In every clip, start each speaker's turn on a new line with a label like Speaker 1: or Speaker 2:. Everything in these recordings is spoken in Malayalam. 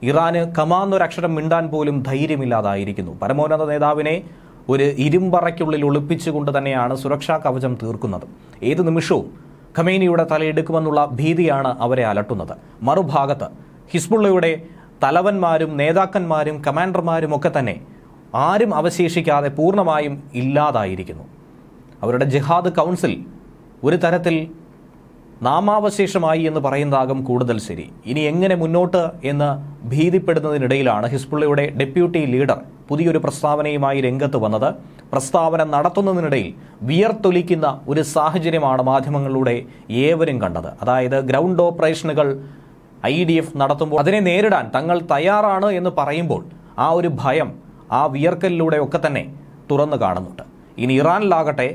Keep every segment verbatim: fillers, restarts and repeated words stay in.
Speaker 1: ഇറാന് കമാന്നൊരക്ഷരം മിണ്ടാൻ പോലും ധൈര്യമില്ലാതായിരിക്കുന്നു. പരമോന്നത നേതാവിനെ ഒരു ഇരുമ്പറയ്ക്കുള്ളിൽ ഒളിപ്പിച്ചുകൊണ്ട് തന്നെയാണ് സുരക്ഷാ കവചം തീർക്കുന്നത്. ഏത് നിമിഷവും ഖമേനിയുടെ തലയെടുക്കുമെന്നുള്ള ഭീതിയാണ് അവരെ അലട്ടുന്നത്. മറുഭാഗത്ത് ഹിസ്ബുള്ളയുടെ തലവന്മാരും നേതാക്കന്മാരും കമാൻഡർമാരും ഒക്കെ തന്നെ ആരും അവശേഷിക്കാതെ പൂർണ്ണമായും ഇല്ലാതായിരിക്കുന്നു. അവരുടെ ജിഹാദ് കൗൺസിൽ ഒരു തരത്തിൽ നാമാവശേഷമായി എന്ന് പറയുന്നതാകും കൂടുതൽ ശരി. ഇനി എങ്ങനെ മുന്നോട്ട് എന്ന് ഭീതിപ്പെടുന്നതിനിടയിലാണ് ഹിസ്ബുള്ളയുടെ ഡെപ്യൂട്ടി ലീഡർ പുതിയൊരു പ്രസ്താവനയുമായി രംഗത്ത് വന്നത്. പ്രസ്താവന നടത്തുന്നതിനിടയിൽ വിയർത്തൊലിക്കുന്ന ഒരു സാഹചര്യമാണ് മാധ്യമങ്ങളിലൂടെ ഏവരും കണ്ടത്. അതായത് ഗ്രൗണ്ട് ഓപ്പറേഷനുകൾ ഐ ഡി എഫ് നടത്തുമ്പോൾ അതിനെ നേരിടാൻ തങ്ങൾ തയ്യാറാണ് എന്ന് പറയുമ്പോൾ ആ ഒരു ഭയം ആ വിയർക്കലിലൂടെയൊക്കെ തന്നെ തുറന്നു കാണുന്നുണ്ട്. ഇനി ഇറാനിലാകട്ടെ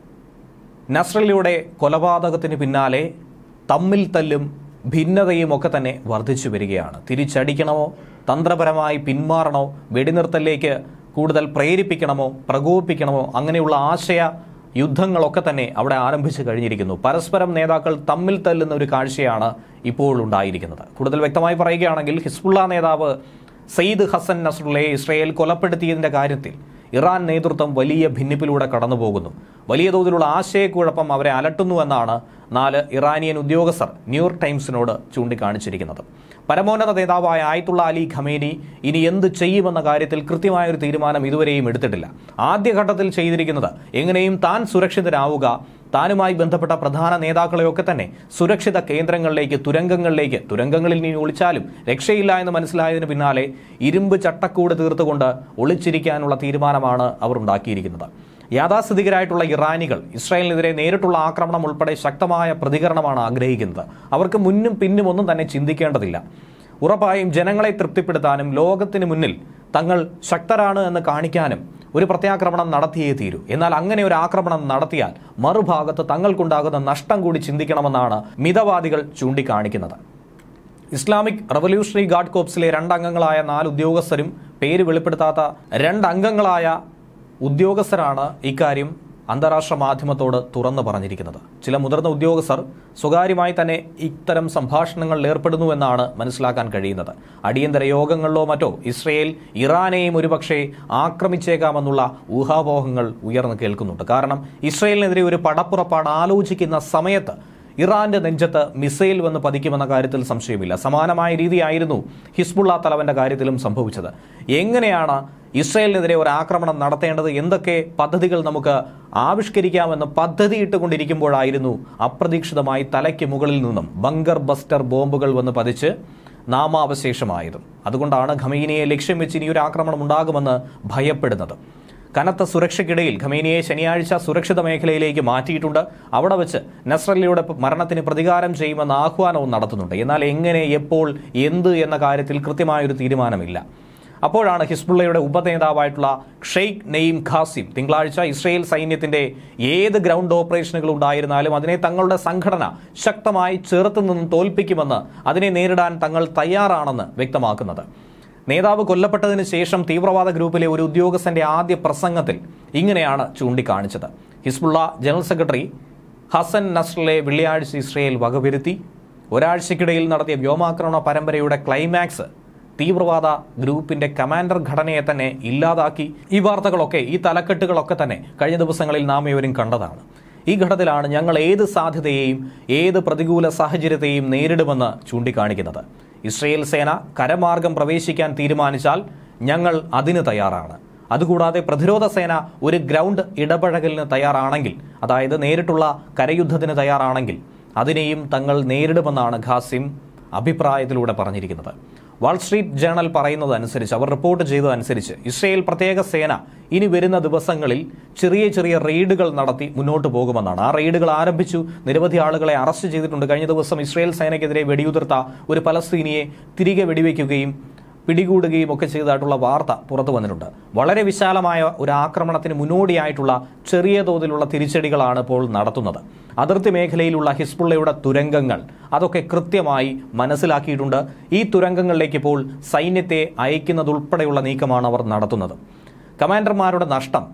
Speaker 1: നസ്രല്ലയുടെ കൊലപാതകത്തിന് പിന്നാലെ തമ്മിൽ തല്ലും ഭിന്നതയും ഒക്കെ തന്നെ വർദ്ധിച്ചു വരികയാണ്. തിരിച്ചടിക്കണമോ, തന്ത്രപരമായി പിന്മാറണോ, വെടിനിർത്തലിലേക്ക് കൂടുതൽ പ്രേരിപ്പിക്കണമോ, പ്രകോപിപ്പിക്കണമോ, അങ്ങനെയുള്ള ആശയ യുദ്ധങ്ങളൊക്കെ തന്നെ അവിടെ ആരംഭിച്ചു കഴിഞ്ഞിരിക്കുന്നു. പരസ്പരം നേതാക്കൾ തമ്മിൽ തല്ലുന്ന ഒരു കാഴ്ചയാണ് ഇപ്പോൾ ഉണ്ടായിരിക്കുന്നത്. കൂടുതൽ വ്യക്തമായി പറയുകയാണെങ്കിൽ ഹിസ്ബുള്ള നേതാവ് സയ്യിദ് ഹസൻ നസ്രല്ലയെ ഇസ്രയേൽ കൊലപ്പെടുത്തിയതിൻ്റെ കാര്യത്തിൽ ഇറാൻ നേതൃത്വം വലിയ ഭിന്നിപ്പിലൂടെ കടന്നുപോകുന്നു. വലിയ തോതിലുള്ള ആശയക്കുഴപ്പം അവരെ അലട്ടുന്നുവെന്നാണ് നാല് ഇറാനിയൻ ഉദ്യോഗസ്ഥർ ന്യൂയോർക്ക് ടൈംസിനോട് ചൂണ്ടിക്കാണിച്ചിരിക്കുന്നത്. പരമോന്നത നേതാവായ ആയത്തുള്ള അലി ഖമേനി ഇനി എന്ത് ചെയ്യുമെന്ന കാര്യത്തിൽ കൃത്യമായൊരു തീരുമാനം ഇതുവരെയും എടുത്തിട്ടില്ല. ആദ്യഘട്ടത്തിൽ ചെയ്തിരിക്കുന്നത് എങ്ങനെയും താൻ സുരക്ഷിതരാവുക, താനുമായി ബന്ധപ്പെട്ട പ്രധാന നേതാക്കളെയൊക്കെ തന്നെ സുരക്ഷിത കേന്ദ്രങ്ങളിലേക്ക്, തുരങ്കങ്ങളിലേക്ക്, തുരങ്കങ്ങളിൽ ഇനി ഒളിച്ചാലും രക്ഷയില്ല എന്ന് മനസ്സിലായതിന് പിന്നാലെ ഇരുമ്പ് ചട്ടക്കൂട് തീർത്തുകൊണ്ട് ഒളിച്ചിരിക്കാനുള്ള തീരുമാനമാണ് അവർ ഉണ്ടാക്കിയിരിക്കുന്നത്. യാഥാസ്ഥിതികരായിട്ടുള്ള ഇറാനികൾ ഇസ്രായേലിനെതിരെ നേരിട്ടുള്ള ആക്രമണം ഉൾപ്പെടെ ശക്തമായ പ്രതികരണമാണ് ആഗ്രഹിക്കുന്നത്. അവർക്ക് മുന്നും പിന്നും ഒന്നും തന്നെ ചിന്തിക്കേണ്ടതില്ല. ഉറപ്പായും ജനങ്ങളെ തൃപ്തിപ്പെടുത്താനും ലോകത്തിന് മുന്നിൽ തങ്ങൾ ശക്തരാണ് എന്ന് കാണിക്കാനും ഒരു പ്രത്യാക്രമണം നടത്തിയേ തീരൂ. എന്നാൽ അങ്ങനെ ഒരു ആക്രമണം നടത്തിയാൽ മറുഭാഗത്ത് തങ്ങൾക്കുണ്ടാകുന്ന നഷ്ടം കൂടി ചിന്തിക്കണമെന്നാണ് മിതവാദികൾ ചൂണ്ടിക്കാണിക്കുന്നത്. ഇസ്ലാമിക് റവല്യൂഷണറി ഗാർഡ് കോർപ്സിലെ രണ്ടംഗങ്ങളായ നാല് ഉദ്യോഗസ്ഥരും പേര് വെളിപ്പെടുത്താത്ത രണ്ടംഗങ്ങളായ ഉദ്യോഗസ്ഥരാണ് ഇക്കാര്യം അന്താരാഷ്ട്ര മാധ്യമത്തോട് തുറന്നു പറഞ്ഞിരിക്കുന്നത്. ചില മുതിർന്ന ഉദ്യോഗസ്ഥർ സ്വകാര്യമായി തന്നെ ഇത്തരം സംഭാഷണങ്ങളിൽ ഏർപ്പെടുന്നുവെന്നാണ് മനസ്സിലാക്കാൻ കഴിയുന്നത്. അടിയന്തര യോഗങ്ങളിലോ മറ്റോ ഇസ്രയേൽ ഇറാനെയും ഒരുപക്ഷെ ആക്രമിച്ചേക്കാമെന്നുള്ള ഊഹാപോഹങ്ങൾ ഉയർന്നു കേൾക്കുന്നുണ്ട്. കാരണം ഇസ്രയേലിനെതിരെ ഒരു പടപ്പുറപ്പാട് ആലോചിക്കുന്ന സമയത്ത് ഇറാന്റെ നെഞ്ചത്ത് മിസൈൽ വന്ന് പതിക്കുമെന്ന കാര്യത്തിൽ സംശയമില്ല. സമാനമായ രീതിയായിരുന്നു ഹിസ്ബുള്ള തലവന്റെ കാര്യത്തിലും സംഭവിച്ചത്. എങ്ങനെയാണ് ഇസ്രയേലിനെതിരെ ഒരു ആക്രമണം നടത്തേണ്ടത്, എന്തൊക്കെ പദ്ധതികൾ നമുക്ക് ആവിഷ്കരിക്കാമെന്ന് പദ്ധതി ഇട്ടുകൊണ്ടിരിക്കുമ്പോഴായിരുന്നു അപ്രതീക്ഷിതമായി തലയ്ക്ക് മുകളിൽ നിന്നും ബങ്കർ ബസ്റ്റർ ബോംബുകൾ വന്ന് പതിച്ച് നാമാവശേഷമായതും. അതുകൊണ്ടാണ് ഖമേനിയെ ലക്ഷ്യം വെച്ച് ഇനിയൊരു ആക്രമണം ഉണ്ടാകുമെന്ന് ഭയപ്പെടുന്നത്. കനത്ത സുരക്ഷയ്ക്കിടയിൽ ഖമേനിയെ ശനിയാഴ്ച സുരക്ഷിത മേഖലയിലേക്ക് മാറ്റിയിട്ടുണ്ട്. അവിടെ വെച്ച് നസ്രല്ലയുടെ മരണത്തിന് പ്രതികാരം ചെയ്യുമെന്ന ആഹ്വാനവും നടത്തുന്നുണ്ട്. എന്നാൽ എങ്ങനെ, എപ്പോൾ, എന്ത് എന്ന കാര്യത്തിൽ കൃത്യമായൊരു തീരുമാനമില്ല. അപ്പോഴാണ് ഹിസ്ബുള്ളയുടെ ഉപനേതാവായിട്ടുള്ള ഷെയ്ഖ് നെയ്ം ഖാസിം തിങ്കളാഴ്ച ഇസ്രയേൽ സൈന്യത്തിന്റെ ഏത് ഗ്രൗണ്ട് ഓപ്പറേഷനുകൾ ഉണ്ടായിരുന്നാലും അതിനെ തങ്ങളുടെ സംഘടന ശക്തമായി ചെറുത്തു നിന്നും തോൽപ്പിക്കുമെന്ന്, അതിനെ നേരിടാൻ തങ്ങൾ തയ്യാറാണെന്ന് വ്യക്തമാക്കുന്നത്. നേതാവ് കൊല്ലപ്പെട്ടതിന് ശേഷം തീവ്രവാദ ഗ്രൂപ്പിലെ ഒരു ഉദ്യോഗസ്ഥന്റെ ആദ്യ പ്രസംഗത്തിൽ ഇങ്ങനെയാണ് ചൂണ്ടിക്കാണിച്ചത്. ഹിസ്ബുള്ള ജനറൽ സെക്രട്ടറി ഹസൻ നസ്രല്ലയെ വെള്ളിയാഴ്ച ഇസ്രയേൽ വകവരുത്തി. ഒരാഴ്ചക്കിടയിൽ നടത്തിയ വ്യോമാക്രമണ പരമ്പരയുടെ ക്ലൈമാക്സ് തീവ്രവാദ ഗ്രൂപ്പിന്റെ കമാൻഡർ ഘടനയെ തന്നെ ഇല്ലാതാക്കി. ഈ വാർത്തകളൊക്കെ, ഈ തലക്കെട്ടുകളൊക്കെ തന്നെ കഴിഞ്ഞ ദിവസങ്ങളിൽ നാം ഇവരും കണ്ടതാണ്. ഈ ഘട്ടത്തിലാണ് ഞങ്ങൾ ഏത് സാധ്യതയെയും ഏത് പ്രതികൂല സാഹചര്യത്തെയും നേരിടുമെന്ന് ചൂണ്ടിക്കാണിക്കുന്നത്. ഇസ്രയേൽ സേന കരമാർഗം പ്രവേശിക്കാൻ തീരുമാനിച്ചാൽ ഞങ്ങൾ അതിന് തയ്യാറാണ്. അതുകൂടാതെ പ്രതിരോധ സേന ഒരു ഗ്രൗണ്ട് ഇടപഴകലിന് തയ്യാറാണെങ്കിൽ, അതായത് നേരിട്ടുള്ള കരയുദ്ധത്തിന് തയ്യാറാണെങ്കിൽ അതിനെയും തങ്ങൾ നേരിടുമെന്നാണ് ഖാസിം അഭിപ്രായത്തിലൂടെ പറഞ്ഞിരിക്കുന്നത്. വാൾസ്ട്രീറ്റ് ജേണൽ പറയുന്നതനുസരിച്ച്, അവർ റിപ്പോർട്ട് ചെയ്തതനുസരിച്ച് ഇസ്രയേൽ പ്രത്യേക സേന ഇനി വരുന്ന ദിവസങ്ങളിൽ ചെറിയ ചെറിയ റെയ്ഡുകൾ നടത്തി മുന്നോട്ട് പോകുമെന്നാണ്. ആ റെയ്ഡുകൾ ആരംഭിച്ചു. നിരവധി ആളുകളെ അറസ്റ്റ് ചെയ്തിട്ടുണ്ട്. കഴിഞ്ഞ ദിവസം ഇസ്രയേൽ സേനയ്ക്കെതിരെ വെടിയുതിർത്ത ഒരു പലസ്തീനിയെ തിരികെ വെടിവെക്കുകയും പിടികൂടുകയും ഒക്കെ ചെയ്തതായിട്ടുള്ള വാർത്ത പുറത്തു വന്നിട്ടുണ്ട്. വളരെ വിശാലമായ ഒരു ആക്രമണത്തിന് മുന്നോടിയായിട്ടുള്ള ചെറിയ തോതിലുള്ള തിരിച്ചടികളാണ് ഇപ്പോൾ നടത്തുന്നത്. അതിർത്തി മേഖലയിലുള്ള ഹിസ്ബുള്ളയുടെ തുരങ്കങ്ങൾ അതൊക്കെ കൃത്യമായി മനസ്സിലാക്കിയിട്ടുണ്ട്. ഈ തുരങ്കങ്ങളിലേക്ക് ഇപ്പോൾ സൈന്യത്തെ അയക്കുന്നതുൾപ്പെടെയുള്ള നീക്കമാണ് അവർ നടത്തുന്നത്. കമാൻഡർമാരുടെ നഷ്ടം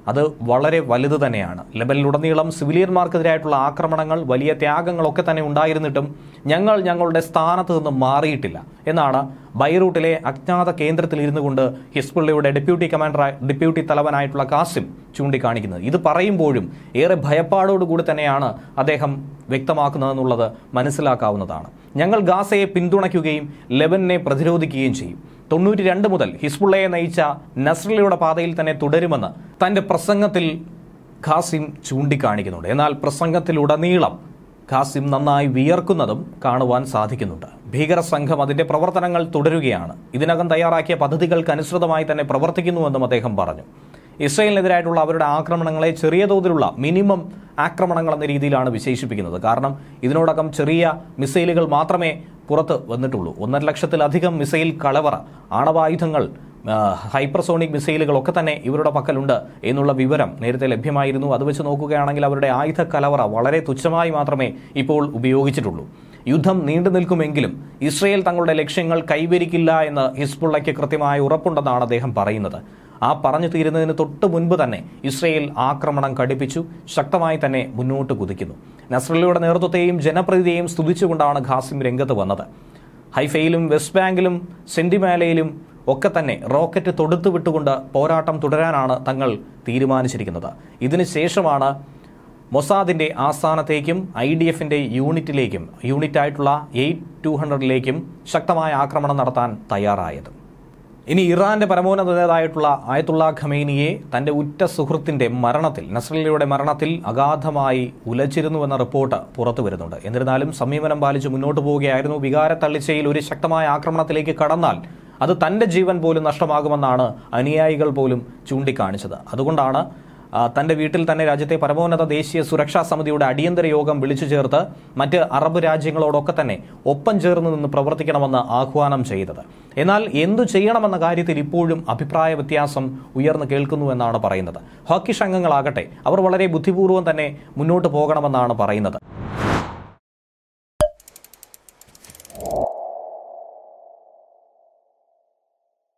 Speaker 1: അത് വളരെ വലുത് തന്നെയാണ്. ലെബനിലുടനീളം സിവിലിയന്മാർക്കെതിരായിട്ടുള്ള ആക്രമണങ്ങൾ, വലിയ ത്യാഗങ്ങളൊക്കെ തന്നെ ഉണ്ടായിരുന്നിട്ടും ഞങ്ങൾ ഞങ്ങളുടെ സ്ഥാനത്ത് നിന്ന് മാറിയിട്ടില്ല എന്നാണ് ബൈറൂട്ടിലെ അജ്ഞാത കേന്ദ്രത്തിൽ ഇരുന്നു കൊണ്ട് ഹിസ്ബുള്ളയുടെ ഡെപ്യൂട്ടി കമാൻഡർ ഡെപ്യൂട്ടി തലവനായിട്ടുള്ള കാസിം ചൂണ്ടിക്കാണിക്കുന്നത്. ഇത് പറയുമ്പോഴും ഏറെ ഭയപ്പാടോടുകൂടി തന്നെയാണ് അദ്ദേഹം വ്യക്തമാക്കുന്നതെന്നുള്ളത് മനസ്സിലാക്കാവുന്നതാണ്. ഞങ്ങൾ ഗാസയെ പിന്തുണയ്ക്കുകയും ലെബനനെ പ്രതിരോധിക്കുകയും ചെയ്യും. തൊണ്ണൂറ്റി രണ്ട് മുതൽ ഹിസ്ബുള്ളയെ നയിച്ച നസ്രല്ലയുടെ പാതയിൽ തന്നെ തുടരുമെന്ന് തന്റെ പ്രസംഗത്തിൽ ഖാസിം ചൂണ്ടിക്കാണിക്കുന്നുണ്ട്. എന്നാൽ പ്രസംഗത്തിലുടനീളം ഖാസിം നന്നായി വിയർക്കുന്നതും കാണുവാൻ സാധിക്കുന്നുണ്ട്. ഭീകര സംഘം അതിന്റെ പ്രവർത്തനങ്ങൾ തുടരുകയാണ്. ഇതിനകം തയ്യാറാക്കിയ പദ്ധതികൾക്ക് അനുസൃതമായി തന്നെ പ്രവർത്തിക്കുന്നുവെന്നും അദ്ദേഹം പറഞ്ഞു. ഇസ്രായേലിനെതിരായിട്ടുള്ള അവരുടെ ആക്രമണങ്ങളെ ചെറിയ തോതിലുള്ള മിനിമം ആക്രമണങ്ങൾ എന്ന രീതിയിലാണ് വിശേഷിപ്പിക്കുന്നത്. കാരണം ഇതിനോടകം ചെറിയ മിസൈലുകൾ മാത്രമേ പുറത്ത് വന്നിട്ടുള്ളൂ. ഒന്നര ലക്ഷത്തിലധികം മിസൈൽ കളവറ, ആണവായുധങ്ങൾ, ഹൈപ്പർസോണിക് മിസൈലുകളൊക്കെ തന്നെ ഇവരുടെ പക്കലുണ്ട് എന്നുള്ള വിവരം നേരത്തെ ലഭ്യമായിരുന്നു. അത് വെച്ച് നോക്കുകയാണെങ്കിൽ അവരുടെ ആയുധ കലവറ വളരെ തുച്ഛമായി മാത്രമേ ഇപ്പോൾ ഉപയോഗിച്ചിട്ടുള്ളൂ. യുദ്ധം നീണ്ടു നിൽക്കുമെങ്കിലും ഇസ്രയേൽ തങ്ങളുടെ ലക്ഷ്യങ്ങൾ കൈവരിക്കില്ല എന്ന് ഹിസ്ബുള്ളയ്ക്ക് കൃത്യമായ ഉറപ്പുണ്ടെന്നാണ് അദ്ദേഹം പറയുന്നത്. ആ പറഞ്ഞു തീരുന്നതിന് തൊട്ട് മുൻപ് തന്നെ ഇസ്രയേൽ ആക്രമണം കടുപ്പിച്ചു, ശക്തമായി തന്നെ മുന്നോട്ട് കുതിക്കുന്നു. നസ്രല്ലയുടെ നേതൃത്വത്തെയും ജനപ്രതിനിധിയെയും സ്തുതിച്ചുകൊണ്ടാണ് ഖാസിം രംഗത്ത് വന്നത്. ഹൈഫയിലും വെസ്റ്റ് ബാങ്കിലും സെന്റിമാലയിലും ഒക്കെ തന്നെ റോക്കറ്റ് തൊടുത്തു വിട്ടുകൊണ്ട് പോരാട്ടം തുടരാനാണ് തങ്ങൾ തീരുമാനിച്ചിരിക്കുന്നത്. ഇതിനുശേഷമാണ് മൊസാദിന്റെ ആസ്ഥാനത്തേക്കും ഐ ഡി എഫിന്റെ യൂണിറ്റിലേക്കും യൂണിറ്റായിട്ടുള്ള എയ്റ്റ് ടു ഹൺഡ്രഡിലേക്കും ശക്തമായ ആക്രമണം നടത്താൻ തയ്യാറായത്. ഇനി ഇറാന്റെ പരമോന്നത നേതാവായിട്ടുള്ള ആയത്തുള്ള ഖമേനിയെ തന്റെ ഉറ്റ സുഹൃത്തിന്റെ മരണത്തിൽ, നസ്രല്ലയുടെ മരണത്തിൽ അഗാധമായി ഉലച്ചിരുന്നുവെന്ന റിപ്പോർട്ട് പുറത്തു വരുന്നുണ്ട്. എന്നിരുന്നാലും സംയമനം പാലിച്ച് മുന്നോട്ട് പോവുകയായിരുന്നു. വികാര തള്ളിച്ചയിൽ ഒരു ശക്തമായ ആക്രമണത്തിലേക്ക് കടന്നാൽ അത് തന്റെ ജീവൻ പോലും നഷ്ടമാകുമെന്നാണ് അനുയായികൾ പോലും ചൂണ്ടിക്കാണിച്ചത്. അതുകൊണ്ടാണ് തന്റെ വീട്ടിൽ തന്നെ രാജ്യത്തെ പരമോന്നത ദേശീയ സുരക്ഷാ സമിതിയുടെ അടിയന്തര യോഗം വിളിച്ചു ചേർത്ത് മറ്റ് അറബ് രാജ്യങ്ങളോടൊക്കെ തന്നെ ഒപ്പം ചേർന്ന് നിന്ന് പ്രവർത്തിക്കണമെന്ന് ആഹ്വാനം ചെയ്തത്. എന്നാൽ എന്തു ചെയ്യണമെന്ന കാര്യത്തിൽ ഇപ്പോഴും അഭിപ്രായ വ്യത്യാസം ഉയർന്നു കേൾക്കുന്നുവെന്നാണ് പറയുന്നത്. ഹോക്കിഷ് അംഗങ്ങളാകട്ടെ അവർ വളരെ ബുദ്ധിപൂർവ്വം തന്നെ മുന്നോട്ട് പോകണമെന്നാണ് പറയുന്നത്.